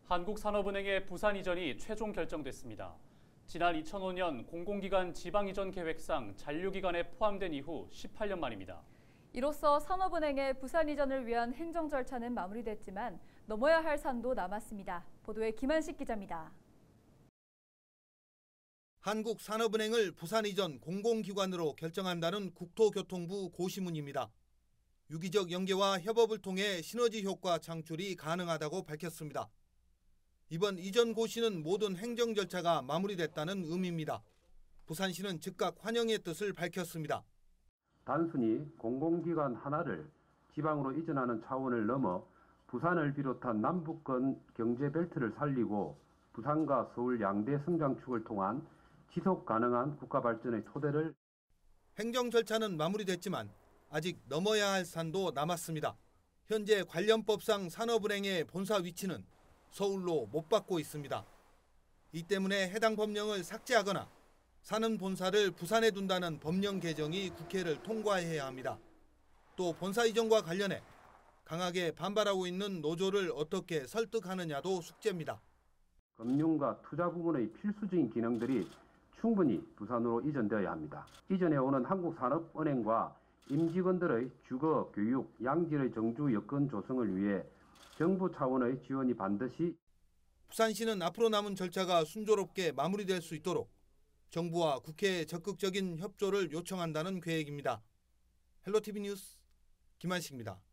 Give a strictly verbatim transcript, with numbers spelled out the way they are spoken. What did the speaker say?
한국산업은행의 부산 이전이 최종 결정됐습니다. 지난 이천오 년 공공기관 지방 이전 계획상 잔류기관에 포함된 이후 십팔 년 만입니다. 이로써 산업은행의 부산 이전을 위한 행정 절차는 마무리됐지만 넘어야 할 산도 남았습니다. 보도에 김한식 기자입니다. 한국산업은행을 부산 이전 공공기관으로 결정한다는 국토교통부 고시문입니다. 유기적 연계와 협업을 통해 시너지 효과 창출이 가능하다고 밝혔습니다. 이번 이전 고시는 모든 행정 절차가 마무리됐다는 의미입니다. 부산시는 즉각 환영의 뜻을 밝혔습니다. 단순히 공공기관 하나를 지방으로 이전하는 차원을 넘어 부산을 비롯한 남북권 경제벨트를 살리고 부산과 서울 양대 성장축을 통한 지속 가능한 국가 발전의 토대를 행정 절차는 마무리됐지만 아직 넘어야 할 산도 남았습니다. 현재 관련법상 산업은행의 본사 위치는 서울로 못 받고 있습니다. 이 때문에 해당 법령을 삭제하거나 사는 본사를 부산에 둔다는 법령 개정이 국회를 통과해야 합니다. 또 본사 이전과 관련해 강하게 반발하고 있는 노조를 어떻게 설득하느냐도 숙제입니다. 금융과 투자 부문의 필수적인 기능들이 충분히 부산으로 이전되어야 합니다. 이전해 오는 한국산업은행과 임직원들의 주거, 교육, 양질의 정주 여건 조성을 위해 정부 차원의 지원이 반드시 부산시는 앞으로 남은 절차가 순조롭게 마무리될 수 있도록 정부와 국회에 적극적인 협조를 요청한다는 계획입니다. 헬로티비 뉴스 김한식입니다.